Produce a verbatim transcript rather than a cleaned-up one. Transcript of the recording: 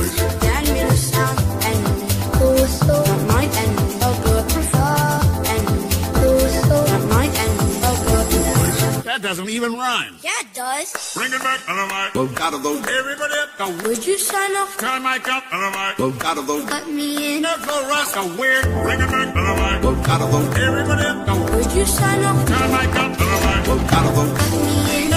Jan minnestaan en kuusto. Night and and kuusto. Night and That doesn't even rhyme. Yeah, it does. Bring it back on the mic. Well, out of those. Everybody up. Go. Would you sign off? Turn my cup on the mic. Well, out of those. Let me in. Never rust. Go weird. Bring it back on the mic. Well, out of those. Everybody up. Go. Would you sign off? Turn my cup on the mic. Well, out of those. Let me in.